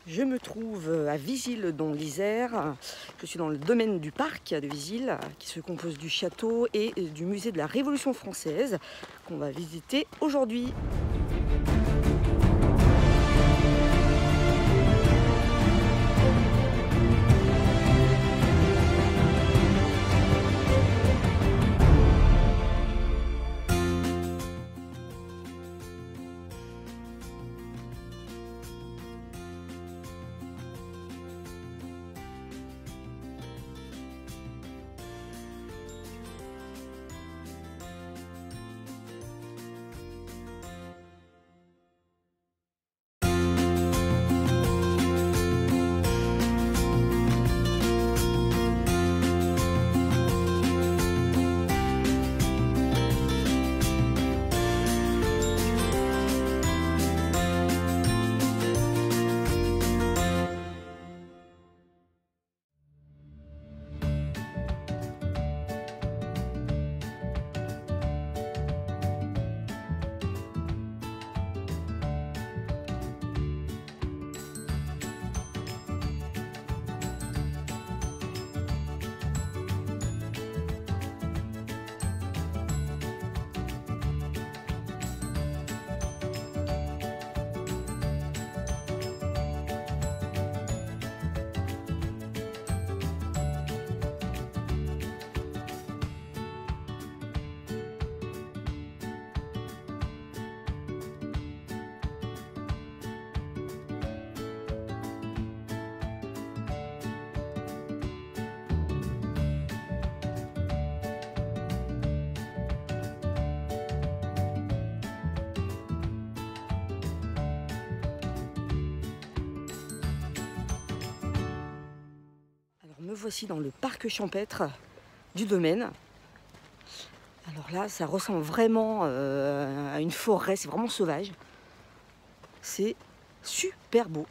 Je me trouve à Visil dans l'Isère. Je suis dans le domaine du parc de Visil qui se compose du château et du musée de la Révolution française qu'on va visiter aujourd'hui. Me voici dans le parc champêtre du domaine. Alors là, ça ressemble vraiment à une forêt, c'est vraiment sauvage. C'est super beau.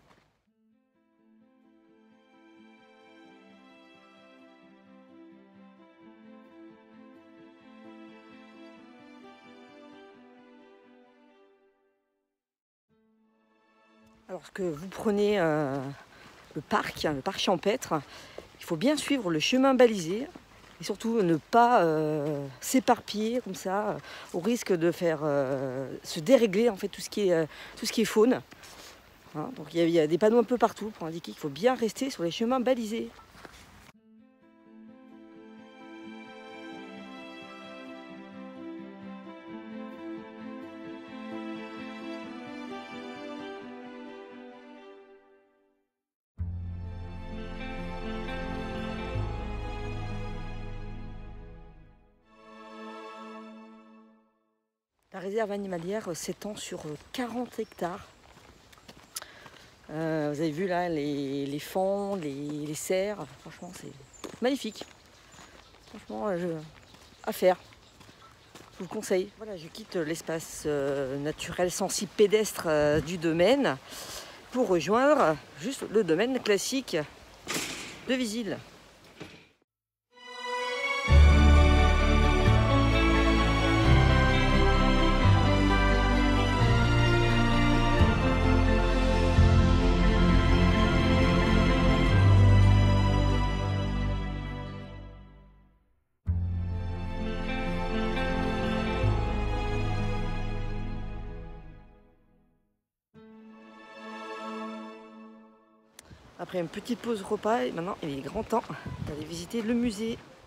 Alors que vous prenez le parc champêtre, il faut bien suivre le chemin balisé et surtout ne pas s'éparpiller comme ça, au risque de faire se dérégler en fait tout ce qui est faune. Hein, donc il y a des panneaux un peu partout pour indiquer qu'il faut bien rester sur les chemins balisés. La réserve animalière s'étend sur 40 hectares. Vous avez vu là les faons, les cerfs. Franchement, c'est magnifique. Franchement, à faire. Je vous le conseille. Voilà, je quitte l'espace naturel sensi pédestre du domaine pour rejoindre juste le domaine classique de Visil. Après une petite pause repas, et maintenant il est grand temps d'aller visiter le musée.